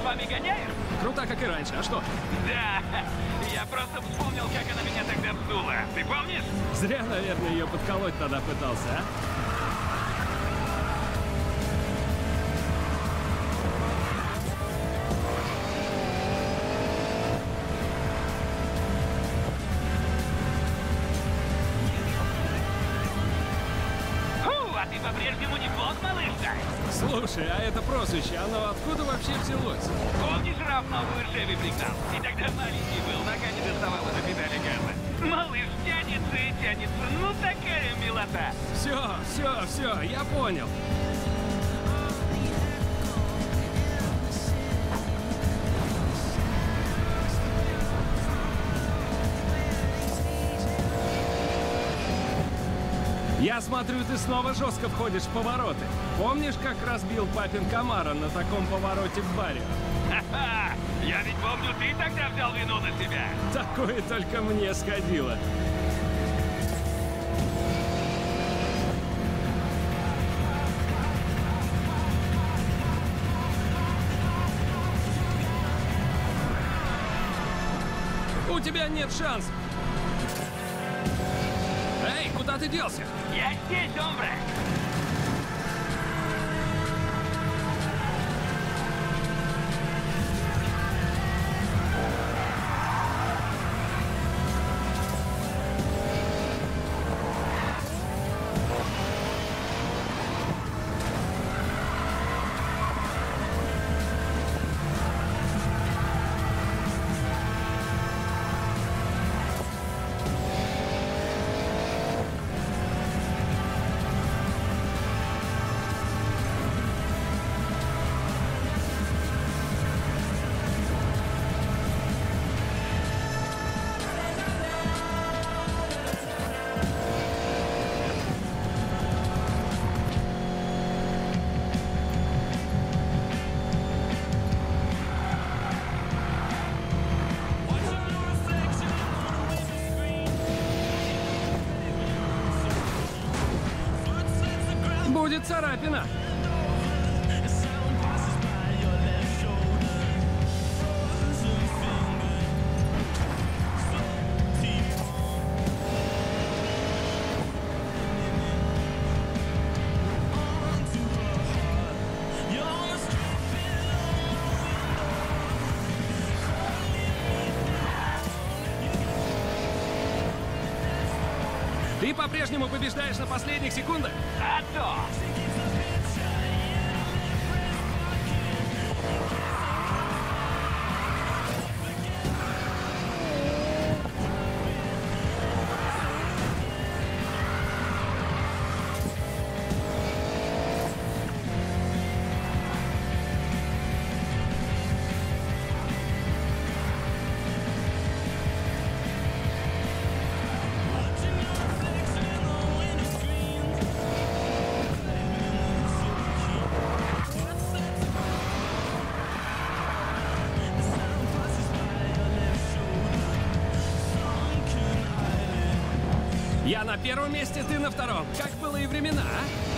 вами гоняешь? Круто, как и раньше, а что? Да, я просто вспомнил, как она меня тогда вздула. Ты помнишь? Зря, наверное, ее подколоть тогда пытался, а? Фу, а ты по-прежнему не плох, малыш-то? Слушай, а это прозвище, оно откуда вообще взялось? Помнишь, Раф новую Шеви пригнал? И тогда маленький был, нога не доставала до педали газа. Малыш тянется и тянется, ну такая милота. Все, я понял. Я смотрю, ты снова жестко входишь в повороты. Помнишь, как разбил папин Камаро на таком повороте в баре? Ха-ха! Я ведь помню, ты тогда взял вину на себя. Такое только мне сходило. У тебя нет шансов. Эй, куда ты делся? Я здесь, омбре! Будет царапина. Ты по-прежнему побеждаешь на последних секундах? А то! Я на первом месте, ты на втором. Как было и времена, а?